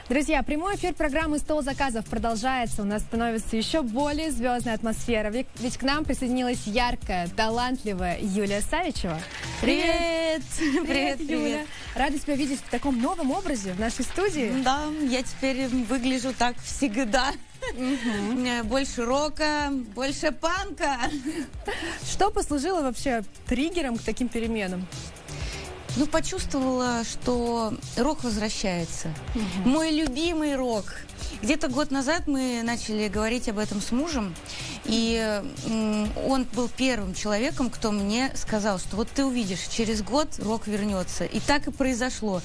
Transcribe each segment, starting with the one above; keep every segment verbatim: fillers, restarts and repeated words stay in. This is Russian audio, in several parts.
Друзья, прямой эфир программы «Стол заказов» продолжается. У нас становится еще более звездная атмосфера. Ведь, ведь к нам присоединилась яркая, талантливая Юлия Савичева. Привет! Привет, привет, привет. Юля. Рада тебя видеть в таком новом образе в нашей студии. Да, я теперь выгляжу так всегда. Угу. Больше рока, больше панка. Что послужило вообще триггером к таким переменам? Ну, почувствовала, что рок возвращается. Угу. Мой любимый рок. Где-то год назад мы начали говорить об этом с мужем, и он был первым человеком, кто мне сказал, что вот ты увидишь, через год рок вернется. И так и произошло.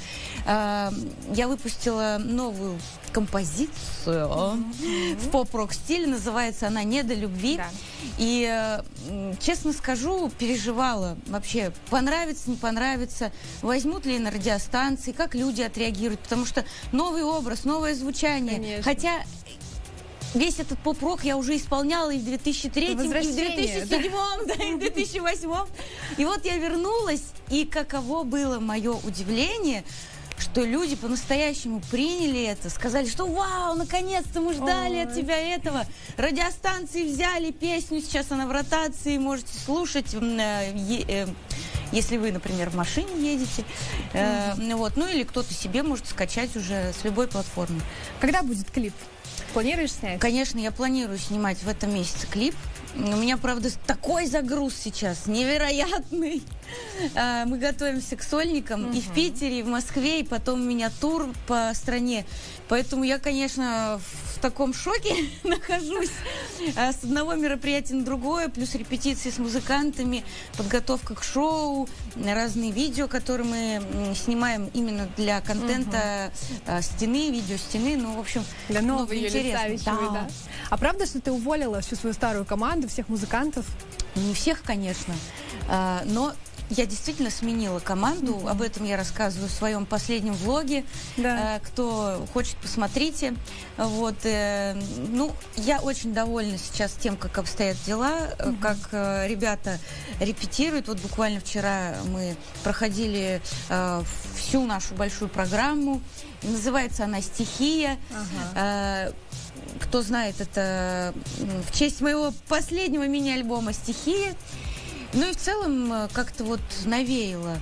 Я выпустила новую композицию mm-hmm. в поп-рок стиле, называется она «Не до любви». Да. И, честно скажу, переживала вообще, понравится, не понравится, возьмут ли на радиостанции, как люди отреагируют, потому что новый образ, новое звучание. Конечно. Хотя весь этот поп-рок я уже исполняла и в две тысячи третьем, и в две тысячи седьмом, да, и в две тысячи восьмом. И вот я вернулась, и каково было мое удивление, что люди по-настоящему приняли это, сказали, что вау, наконец-то мы ждали Ой. от тебя этого. Радиостанции взяли песню, сейчас она в ротации, можете слушать, если вы, например, в машине едете. Mm-hmm. вот, ну или кто-то себе может скачать уже с любой платформы. Когда будет клип? Планируешь снять? Конечно, я планирую снимать в этом месяце клип. У меня, правда, такой загруз сейчас, невероятный. Мы готовимся к сольникам uh-huh. и в Питере, и в Москве, и потом у меня тур по стране. Поэтому я, конечно, в таком шоке нахожусь. С одного мероприятия на другое, плюс репетиции с музыкантами, подготовка к шоу, разные видео, которые мы снимаем именно для контента uh-huh. стены, видео стены. Ну, в общем, для новой Юлии Савичевой, да. да. А правда, что ты уволила всю свою старую команду, всех музыкантов? Не всех, конечно, но я действительно сменила команду. Mm-hmm. Об этом я рассказываю в своем последнем влоге. Да. Кто хочет, посмотрите. Вот, ну, я очень довольна сейчас тем, как обстоят дела, mm-hmm. как ребята репетируют. Вот буквально вчера мы проходили всю нашу большую программу. Называется она «Стихия». Uh-huh. Кто знает, это в честь моего последнего мини-альбома «Стихия». Ну и в целом как-то вот навеяло.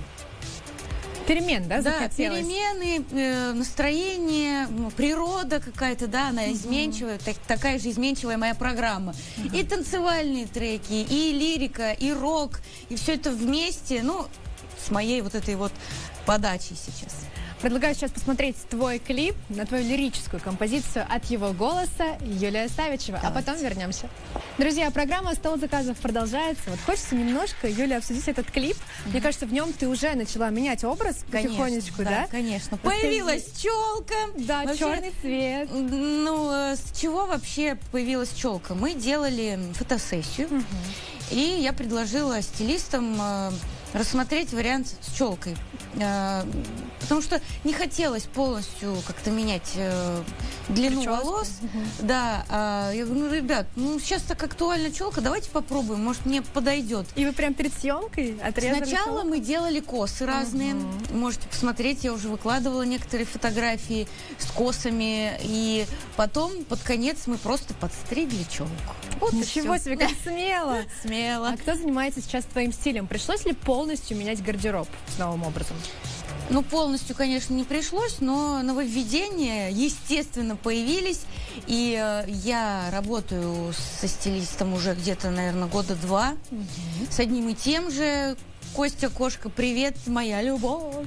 Перемен, да, захотелось? Да, перемены, э, настроение, природа какая-то, да, она uh-huh. изменчивая, так, такая же изменчивая моя программа. Uh-huh. И танцевальные треки, и лирика, и рок, и все это вместе, ну, с моей вот этой вот подачей сейчас. Предлагаю сейчас посмотреть твой клип на твою лирическую композицию «От его голоса» Юлия Савичева, Давайте. а потом вернемся. Друзья, программа «Стол заказов» продолжается. Вот хочется немножко, Юля, обсудить этот клип. Mm-hmm. Мне кажется, в нем ты уже начала менять образ конечно, потихонечку, да? Да, конечно. Появилась челка. Да, вообще, черный цвет. Ну, с чего вообще появилась челка? Мы делали фотосессию, mm-hmm. и я предложила стилистам э, рассмотреть вариант с челкой. Э, потому что не хотелось полностью как-то менять э, длину Прическу. волос. Угу. Да, э, я говорю, ну, ребят, ну сейчас так актуальна челка, давайте попробуем, может, мне подойдет. И вы прям перед съемкой отрезали Сначала челку? мы делали косы разные. Угу. Можете посмотреть, я уже выкладывала некоторые фотографии с косами. И потом, под конец, мы просто подстригли челку. Вот Ничего себе, как смело! Смело. А кто занимается сейчас твоим стилем? Пришлось ли полностью менять гардероб с новым образом? Ну, полностью, конечно, не пришлось, но нововведения, естественно, появились. И э, я работаю со стилистом уже где-то, наверное, года два. Угу. С одним и тем же. Костя, кошка, привет, моя любовь.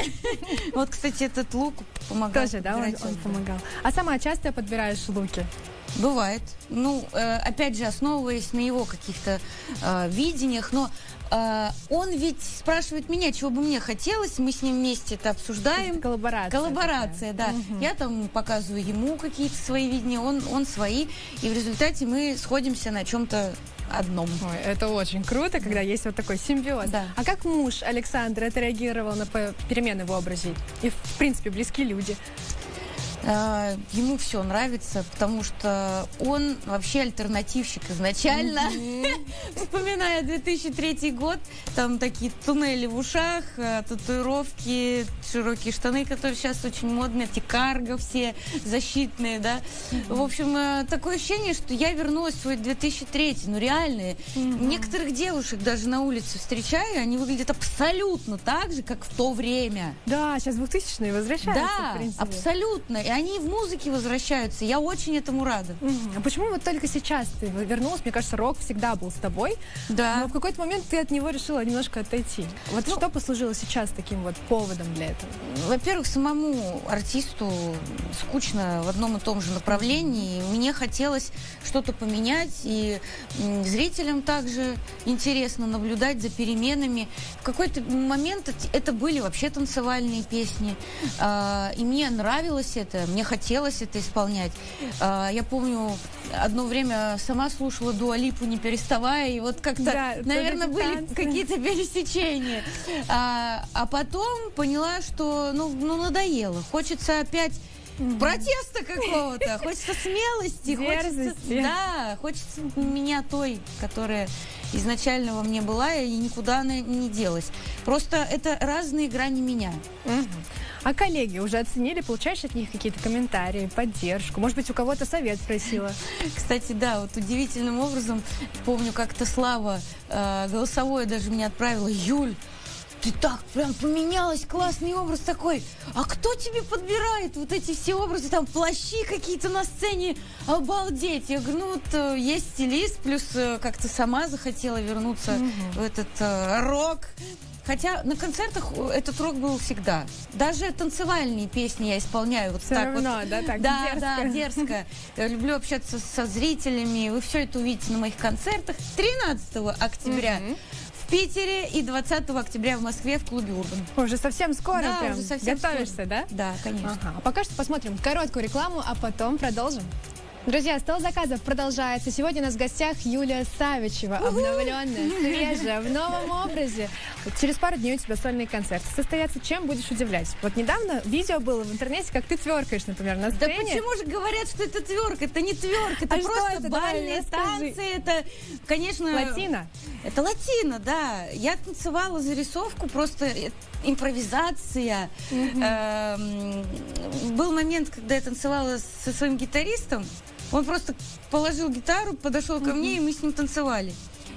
Вот, кстати, этот лук помогал. Тоже, да, он помогал. А сама часто подбираешь луки? Бывает. Ну, э, опять же, основываясь на его каких-то э, видениях, но э, он ведь спрашивает меня, чего бы мне хотелось, мы с ним вместе это обсуждаем. Это коллаборация. Коллаборация, такая. да. Угу. Я там показываю ему какие-то свои видения, он, он свои, и в результате мы сходимся на чем-то одном. Ой, это очень круто, когда есть вот такой симбиоз. Да. А как муж Александр отреагировал на перемены в образе? И, в принципе, близкие люди? А, ему все нравится, потому что он вообще альтернативщик изначально. Mm-hmm. Вспоминая две тысячи третий год, там такие туннели в ушах, татуировки, широкие штаны, которые сейчас очень модные, эти карго все защитные, да. Mm-hmm. В общем, такое ощущение, что я вернулась в свой две тысячи третий, ну реальные. Mm-hmm. Некоторых девушек даже на улице встречаю, они выглядят абсолютно так же, как в то время. Да, сейчас двухтысячные возвращаются. Да, абсолютно. И они в музыке возвращаются. Я очень этому рада. Угу. А почему вот только сейчас ты вернулась? Мне кажется, рок всегда был с тобой. Да. Но в какой-то момент ты от него решила немножко отойти. Вот ну, что послужило сейчас таким вот поводом для этого? Во-первых, самому артисту скучно в одном и том же направлении. Мне хотелось что-то поменять. И зрителям также интересно наблюдать за переменами. В какой-то момент это были вообще танцевальные песни. И мне нравилось это. Мне хотелось это исполнять. Я помню, одно время сама слушала Дуа Липу, не переставая, и вот как-то, да, наверное, были какие-то пересечения. А, а потом поняла, что ну, ну надоело. Хочется опять mm-hmm. протеста какого-то, хочется смелости, хочется, да, хочется меня той, которая изначально во мне была, и никуда она не делась. Просто это разные грани меня. Mm-hmm. А коллеги уже оценили? Получаешь от них какие-то комментарии, поддержку? Может быть, у кого-то совет просила? Кстати, да, вот удивительным образом, помню, как-то Слава э, голосовое даже мне отправила. Юль, ты так прям поменялась, классный образ такой. А кто тебе подбирает вот эти все образы, там плащи какие-то на сцене? Обалдеть! Я говорю, ну вот есть стилист, плюс э, как-то сама захотела вернуться mm-hmm. в этот э, рок. Хотя на концертах этот рок был всегда. Даже танцевальные песни я исполняю вот все так равно, вот. да, так да, дерзко. Да, дерзко. Я люблю общаться со зрителями. Вы все это увидите на моих концертах. тринадцатого октября mm-hmm. в Питере и двадцатого октября в Москве в клубе Урбан. Уже совсем скоро да, прям. Уже совсем готовишься, скоро. Да? Да, конечно. Ага. А пока что посмотрим короткую рекламу, а потом продолжим. Друзья, стол заказов продолжается. Сегодня у нас в гостях Юлия Савичева, обновленная, свежая, в новом образе. Вот через пару дней у тебя сольный концерт состоятся. Чем будешь удивлять? Вот недавно видео было в интернете, как ты тверкаешь, например, на сцене. Да почему же говорят, что это тверк? Это не тверк, это а просто это? бальные танцы. Это, конечно... Латино? Это латино, да. Я танцевала зарисовку, просто импровизация. Mm-hmm. Был момент, когда я танцевала со своим гитаристом. Он просто положил гитару, подошел ко mm-hmm. мне, и мы с ним танцевали.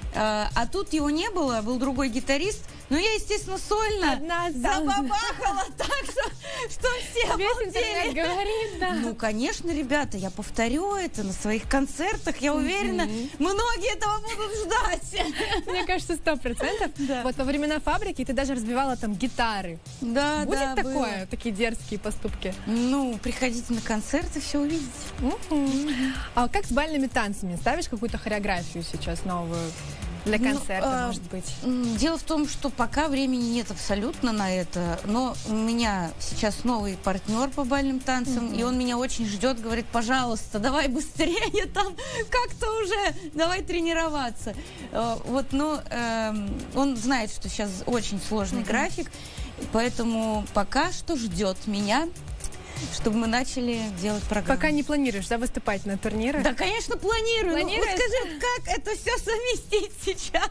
А, а тут его не было, был другой гитарист. Но я, естественно, сольно Одна забабахала так, что, что все весь интернет говорит, да. Ну, конечно, ребята, я повторю это на своих концертах. Я уверена, mm-hmm. многие этого будут ждать. Мне кажется, сто процентов. Да. Вот во времена фабрики ты даже разбивала там гитары. Да, Будет да, такое, было. Такие дерзкие поступки? Ну, приходите на концерты, все увидите. Mm-hmm. Mm-hmm. А как с бальными танцами? Ставишь какую-то хореографию сейчас новую? Для концерта, ну, может быть. Дело в том, что пока времени нет абсолютно на это, но у меня сейчас новый партнер по бальным танцам, mm-hmm. и он меня очень ждет, говорит, пожалуйста, давай быстрее там как-то уже, давай тренироваться. Вот, но э, он знает, что сейчас очень сложный mm-hmm. график, поэтому пока что ждет меня, чтобы мы начали делать программу. Пока не планируешь, да, выступать на турнирах? Да, конечно, планирую. Ну, вот скажи, как это все совместить сейчас?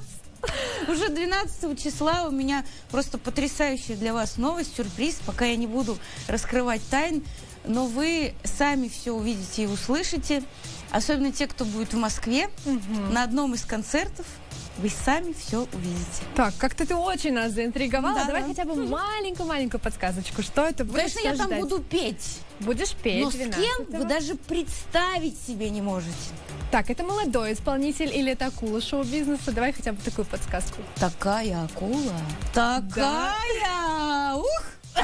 Уже двенадцатого числа у меня просто потрясающая для вас новость, сюрприз. Пока я не буду раскрывать тайн, но вы сами все увидите и услышите. Особенно те, кто будет в Москве, угу. на одном из концертов. Вы сами все увидите. Так, как-то ты очень нас заинтриговала. Да. Давай хотя бы маленькую-маленькую подсказочку. Что это будет? Конечно, я там буду петь. Будешь петь. Но с кем вы даже представить себе не можете. Так, это молодой исполнитель или это акула шоу-бизнеса? Давай хотя бы такую подсказку. Такая акула. Такая! Да. Ух!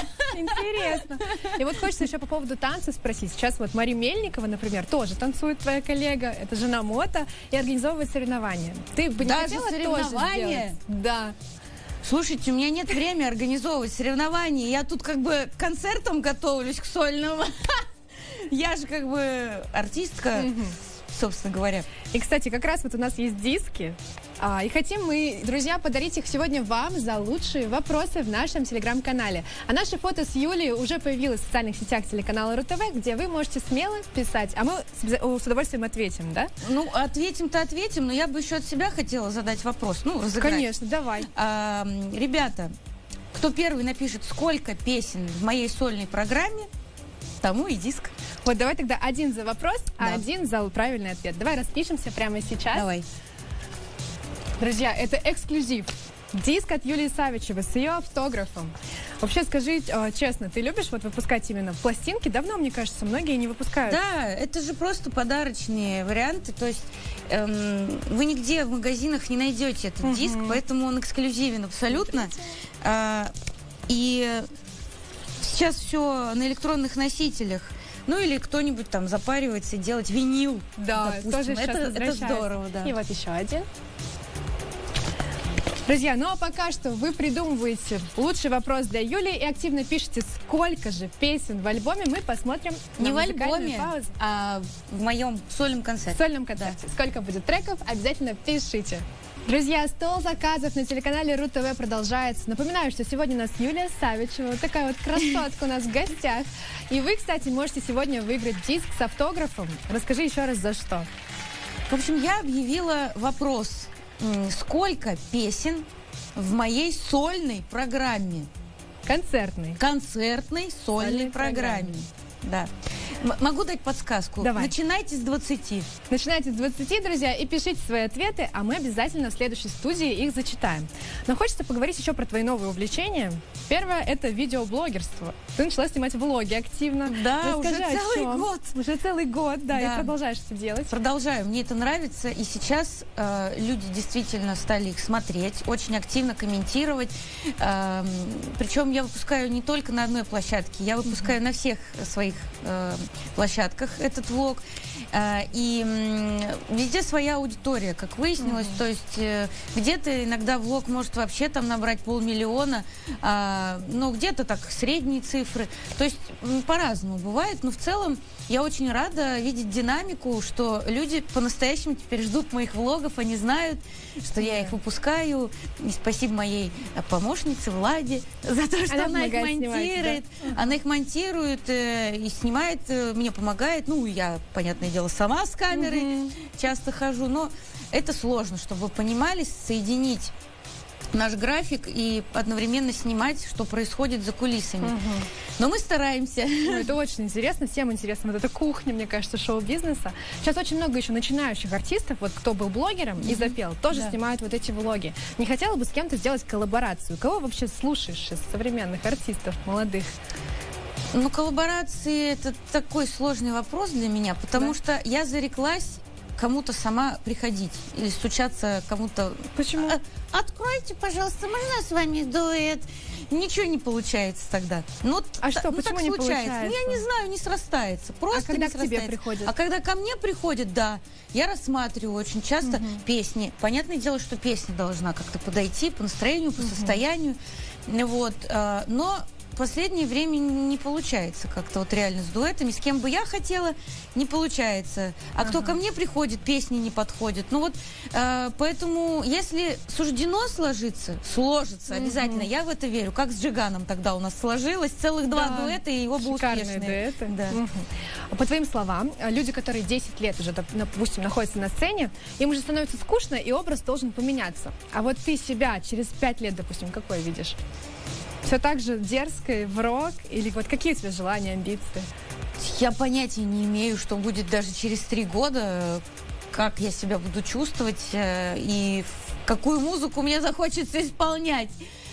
Интересно. И вот хочется еще по поводу танца спросить. Сейчас вот Мария Мельникова, например, тоже танцует, твоя коллега. Это жена Мота и организовывает соревнования. Ты бы не Даже хотела соревнования? Тоже да. Слушайте, у меня нет времени организовывать соревнования. Я тут как бы к концертам готовлюсь, к сольному. Я же как бы артистка, собственно говоря. И, кстати, как раз вот у нас есть диски А, и хотим мы, друзья, подарить их сегодня вам за лучшие вопросы в нашем телеграм-канале. А наше фото с Юлей уже появилось в социальных сетях телеканала РУ-ТВ, где вы можете смело писать, а мы с удовольствием ответим, да? Ну, ответим-то ответим, но я бы еще от себя хотела задать вопрос. Ну, разыграть. Конечно, давай. А, ребята, кто первый напишет, сколько песен в моей сольной программе, тому и диск. Вот давай тогда один за вопрос, да. а один за правильный ответ. Давай распишемся прямо сейчас. Давай. Друзья, это эксклюзив. Диск от Юлии Савичевой с ее автографом. Вообще, скажи э, честно, ты любишь вот выпускать именно пластинки? Давно, мне кажется, многие не выпускают. Да, это же просто подарочные варианты. То есть эм, вы нигде в магазинах не найдете этот угу. диск, поэтому он эксклюзивен абсолютно. А, и сейчас все на электронных носителях. Ну или кто-нибудь там запаривается делать винил. Да, допустим. тоже сейчас это, это здорово, да. И вот еще один. Друзья, ну а пока что вы придумываете лучший вопрос для Юли и активно пишите, сколько же песен в альбоме, мы посмотрим не на в альбоме, паузу. А в моем сольном концерте. В сольном концерте. Да. Сколько будет треков, обязательно пишите. Друзья, стол заказов на телеканале РУ-ТВ продолжается. Напоминаю, что сегодня у нас Юлия Савичева, вот такая вот красотка у нас в гостях. И вы, кстати, можете сегодня выиграть диск с автографом. Расскажи еще раз, за что. В общем, я объявила вопрос. Сколько песен в моей сольной программе? Концертной. Концертной сольной, сольной программе. программе. Да. М- могу дать подсказку? Давай. Начинайте с двадцати. Начинайте с двадцати, друзья, и пишите свои ответы, а мы обязательно в следующей студии их зачитаем. Но хочется поговорить еще про твои новые увлечения. Первое – это видеоблогерство. Ты начала снимать влоги активно. Да, Расскажи, уже целый год. Уже целый год, да, да, и продолжаешь это делать. Продолжаю, мне это нравится, и сейчас э, люди действительно стали их смотреть, очень активно комментировать. Э, причем я выпускаю не только на одной площадке, я выпускаю mm-hmm. на всех своих э, площадках этот влог. Э, и э, везде своя аудитория, как выяснилось. Mm-hmm. То есть э, где-то иногда влог может вообще там набрать полмиллиона, э, но где-то так средние цифры. То есть э, по-разному бывает, но в целом я очень рада видеть динамику, что люди по-настоящему теперь ждут моих влогов, они знают, что я их выпускаю. И спасибо моей помощнице Владе за то, что она, она их монтирует. Снимать, да? Она их монтирует э, и снимает, э, мне помогает. Ну, я, понятное дело, сама с камерой угу. часто хожу, но это сложно, чтобы вы понимали, соединить наш график и одновременно снимать, что происходит за кулисами. Угу. Но мы стараемся. Ну, это очень интересно, всем интересно. Вот эта кухня, мне кажется, шоу-бизнеса. Сейчас очень много еще начинающих артистов, вот кто был блогером mm-hmm. и запел, тоже да. снимают вот эти влоги. Не хотела бы с кем-то сделать коллаборацию? Кого вообще слушаешь из современных артистов, молодых? Ну, коллаборации – это такой сложный вопрос для меня, потому да. что я зареклась кому-то сама приходить или стучаться кому-то. Почему? Откройте, пожалуйста, можно с вами дуэт? Ничего не получается тогда. Ну, а что, ну, почему так не случается? получается? Ну, я не знаю, не срастается. Просто а когда не к срастается. тебе приходят? А когда ко мне приходят, да, я рассматриваю очень часто угу. песни. Понятное дело, что песня должна как-то подойти по настроению, по угу. состоянию. Вот, но в последнее время не получается как-то вот реально с дуэтами. С кем бы я хотела, не получается. А ага. кто ко мне приходит, песни не подходят. Ну вот, э, поэтому, если суждено сложиться, сложится угу. обязательно. Я в это верю. Как с Джиганом тогда у нас сложилось. Целых два да. дуэта, и оба Шикарные успешные. Дуэты. Да. Угу. По твоим словам, люди, которые десять лет уже, допустим, находятся на сцене, им уже становится скучно, и образ должен поменяться. А вот ты себя через пять лет, допустим, какой видишь? Все так же дерзкой, в рок? Или вот какие у тебя желания, амбиции? Я понятия не имею, что будет даже через три года, как я себя буду чувствовать э, и какую музыку мне захочется исполнять.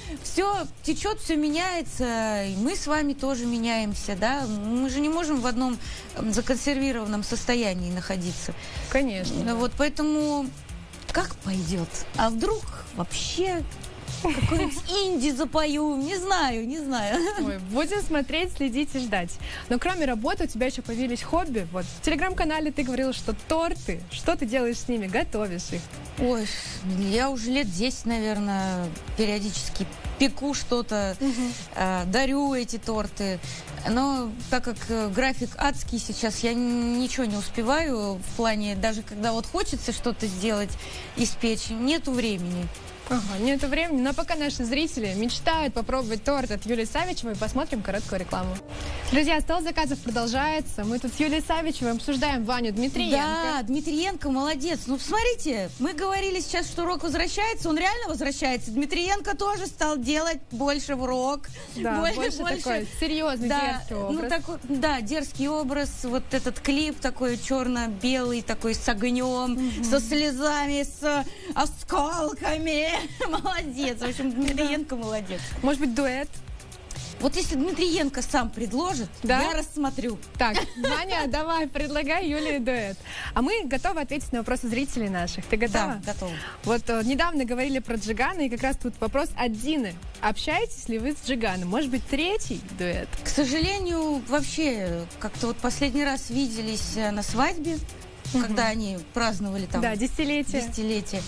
Все течет, все меняется, и мы с вами тоже меняемся, да? Мы же не можем в одном законсервированном состоянии находиться. Конечно. Вот поэтому как пойдет? А вдруг вообще какой-нибудь инди запою, не знаю, не знаю. Ой, будем смотреть, следить и ждать. Но кроме работы у тебя еще появились хобби. Вот в телеграм-канале ты говорила, что торты. Что ты делаешь с ними? Готовишь их? Ой, я уже лет десять, наверное, периодически пеку что-то, угу. э, дарю эти торты. Но так как э, график адский сейчас, я ничего не успеваю в плане, даже когда вот хочется что-то сделать, испечь, нету времени. Ага, нету времени, но пока наши зрители мечтают попробовать торт от Юлии Савичевой, посмотрим короткую рекламу. Друзья, стол заказов продолжается. Мы тут с Юлией Савичевой обсуждаем Ваню Дмитриенко. Да, Дмитриенко молодец. Ну, смотрите, мы говорили сейчас, что рок возвращается, он реально возвращается. Дмитриенко тоже стал делать больше в рок. Да, больше, больше, больше такой серьезный, да, дерзкий образ. Ну, такой, да, дерзкий образ. Вот этот клип такой черно-белый, такой с огнем, mm-hmm. со слезами, с осколками. Молодец. В общем, Дмитриенко молодец. Может быть, дуэт? Вот если Дмитриенко сам предложит, да? Я рассмотрю. Так, Ваня, давай, предлагай Юлии дуэт. А мы готовы ответить на вопросы зрителей наших. Ты готова? Да, готова. Вот э, недавно говорили про Джигана, и как раз тут вопрос от Дины. Общаетесь ли вы с Джиганом? Может быть, третий дуэт? К сожалению, вообще, как-то вот последний раз виделись на свадьбе, угу. когда они праздновали там... Да, десятилетие. Десятилетие.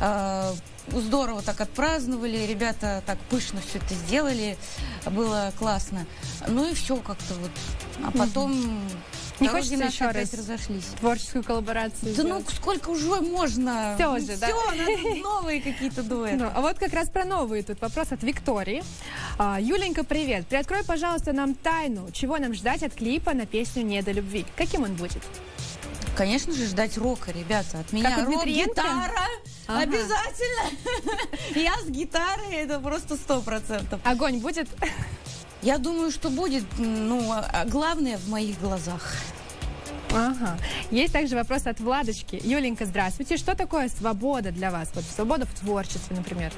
Э, Здорово так отпраздновали, ребята так пышно все это сделали, было классно. Ну и все как-то вот. А потом угу. не хочется еще раз разошлись. Творческую коллаборацию. Да сделать. Ну сколько уже можно? Все уже, да? Все, надо новые какие-то дуэты. Ну, а вот как раз про новые тут вопрос от Виктории. А, Юленька, привет. Приоткрой, пожалуйста, нам тайну, чего нам ждать от клипа на песню «Не до любви». Каким он будет? Конечно же, ждать рока, ребята. От меня рок-гитара ага. обязательно. Я с гитарой, это просто сто процентов. Огонь будет? Я думаю, что будет, ну, главное в моих глазах. Ага. Есть также вопрос от Владочки. Юленька, здравствуйте. Что такое свобода для вас? Вот свобода в творчестве, например.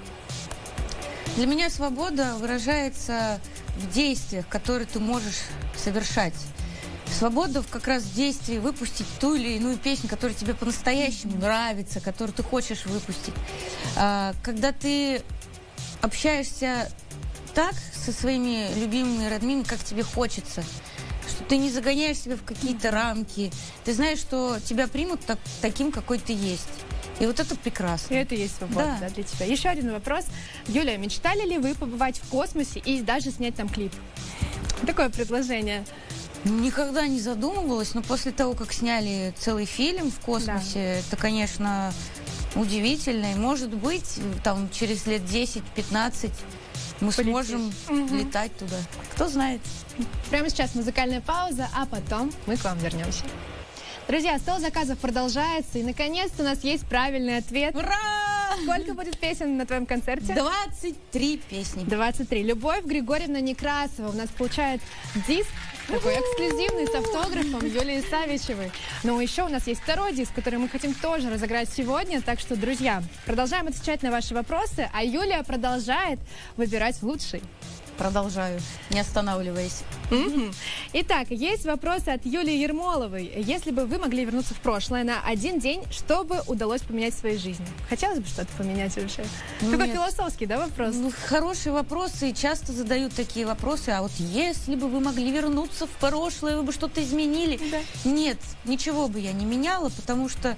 Для меня свобода выражается в действиях, которые ты можешь совершать. Свобода как раз в действии выпустить ту или иную песню, которая тебе по-настоящему нравится, которую ты хочешь выпустить. Когда ты общаешься так со своими любимыми, родными, как тебе хочется, что ты не загоняешь себя в какие-то рамки, ты знаешь, что тебя примут так, таким, какой ты есть. И вот это прекрасно. И это и есть свобода, да. Да, для тебя. Еще один вопрос. Юля, мечтали ли вы побывать в космосе и даже снять там клип? Такое предложение. Никогда не задумывалась, но после того, как сняли целый фильм в космосе, да. это, конечно, удивительно. И, может быть, там через лет десять-пятнадцать мы Полетишь. сможем угу. летать туда. Кто знает. Прямо сейчас музыкальная пауза, а потом мы к вам вернемся. Друзья, стол заказов продолжается, и, наконец-то, у нас есть правильный ответ. Ура! Сколько будет песен на твоем концерте? двадцать три песни. двадцать три. Любовь Григорьевна Некрасова у нас получает диск такой эксклюзивный с автографом Юлии Савичевой. Но еще у нас есть второй диск, который мы хотим тоже разыграть сегодня. Так что, друзья, продолжаем отвечать на ваши вопросы, а Юлия продолжает выбирать лучший. Продолжаю, не останавливаясь. Mm-hmm. Итак, есть вопрос от Юлии Ермоловой. Если бы вы могли вернуться в прошлое на один день, что бы удалось поменять в своей жизни? Хотелось бы что-то поменять вообще? Ну, такой философский, да, вопрос? Ну, хорошие вопросы, и часто задают такие вопросы. А вот если бы вы могли вернуться в прошлое, вы бы что-то изменили? Да. Нет, ничего бы я не меняла, потому что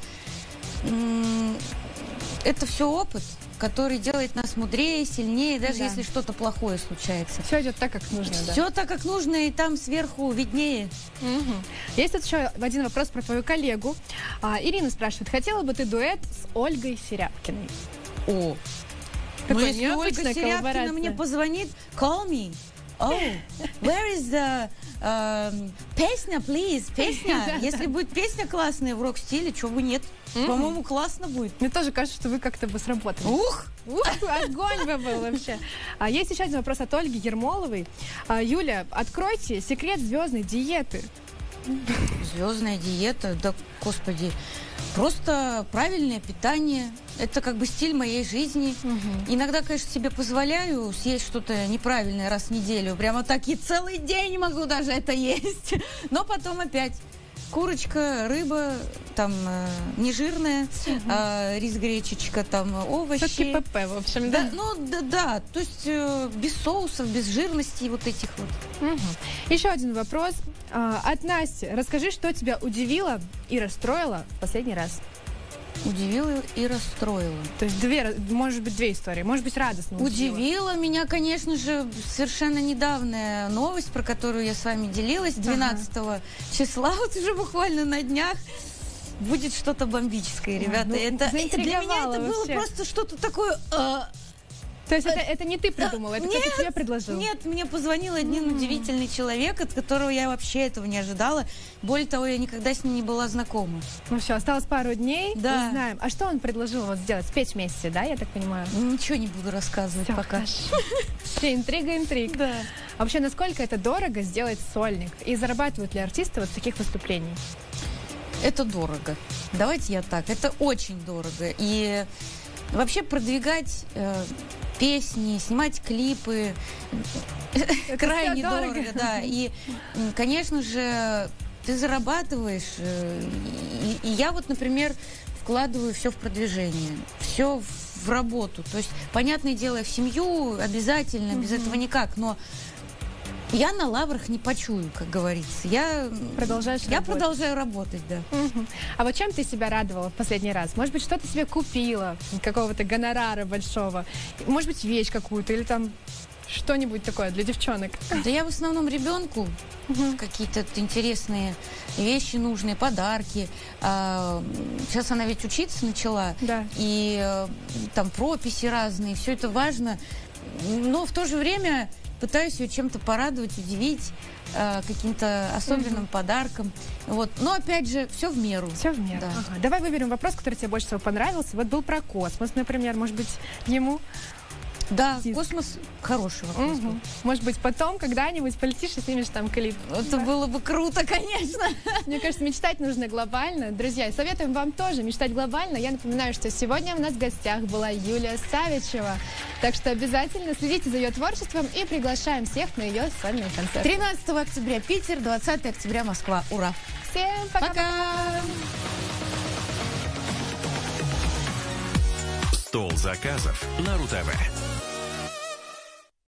м- это все опыт, который делает нас мудрее, сильнее, даже да. если что-то плохое случается. Все идет так, как нужно, да. Все так, как нужно, и там сверху виднее. Угу. Есть тут еще один вопрос про твою коллегу. А, Ирина спрашивает, хотела бы ты дуэт с Ольгой Серябкиной? О, ну если Ольга Серябкина мне позвонит, call me. Oh, where is the uh, песня, please, песня. Если будет песня классная в рок-стиле, чего бы нет. Mm-hmm. По-моему, классно будет. Мне тоже кажется, что вы как-то бы сработали. Ух! Ух, огонь бы был вообще. А, есть еще один вопрос от Ольги Ермоловой. А, Юля, откройте секрет звездной диеты. Звездная диета? Да, господи. Просто правильное питание. Это как бы стиль моей жизни. Угу. Иногда, конечно, себе позволяю съесть что-то неправильное раз в неделю. Прямо так и целый день могу даже это есть. Но потом опять курочка, рыба, там э, нежирная, угу. э, рис, гречечка, там овощи. Все-таки ПП, в общем, да? да? Ну, да, да, то есть э, без соусов, без жирности вот этих вот. Угу. Еще один вопрос э, от Насти. Расскажи, что тебя удивило и расстроило в последний раз? Удивила и расстроила. То есть две, может быть, две истории. Может быть, радостно удивила. Удивила меня, конечно же, совершенно недавняя новость, про которую я с вами делилась. двенадцатого ага. числа, вот уже буквально на днях, будет что-то бомбическое, ребята. Ну, это, для меня это вообще. было просто что-то такое... Э, То есть это, это не ты придумала, это кто-то тебе предложил? Нет, мне позвонил один mm-hmm. удивительный человек, от которого я вообще этого не ожидала. Более того, я никогда с ним не была знакома. Ну все, осталось пару дней, да. узнаем. А что он предложил вот сделать? Спеть вместе, да, я так понимаю? Ничего не буду рассказывать все, пока. Все, интрига, интриг. Да. А вообще, насколько это дорого сделать сольник? И зарабатывают ли артисты вот с таких выступлений? Это дорого. Давайте я так. Это очень дорого. И вообще продвигать... Э, песни, снимать клипы это крайне дорого. дорого, да. И, конечно же, ты зарабатываешь. И, и я вот, например, вкладываю все в продвижение, все в работу. То есть, понятное дело, в семью обязательно, без mm-hmm. этого никак, но я на лаврах не почую, как говорится. Я, Продолжаешь я работать. продолжаю работать, да. Угу. А вот чем ты себя радовала в последний раз? Может быть, что-то себе купила, какого-то гонорара большого? Может быть, вещь какую-то или там что-нибудь такое для девчонок? Да я в основном ребенку угу. какие-то интересные вещи нужные, подарки. А, сейчас она ведь учиться начала. Да. И а, там прописи разные, все это важно. Но в то же время... Пытаюсь ее чем-то порадовать, удивить, э, каким-то особенным mm-hmm. подарком. Вот. Но, опять же, все в меру. Все в меру. Да. Ага. Давай выберем вопрос, который тебе больше всего понравился. Вот был про космос, например. Может быть, ему... Да, Диск. Космос хороший вопрос. Угу. Может быть, потом когда-нибудь полетишь и снимешь там клип. Это да. было бы круто, конечно. Мне кажется, мечтать нужно глобально. Друзья, советуем вам тоже мечтать глобально. Я напоминаю, что сегодня у нас в гостях была Юлия Савичева. Так что обязательно следите за ее творчеством и приглашаем всех на ее сольный концерт. тринадцатого октября Питер, двадцатого октября Москва. Ура! Всем пока! Пока! Стол заказов на РУ-ТВ.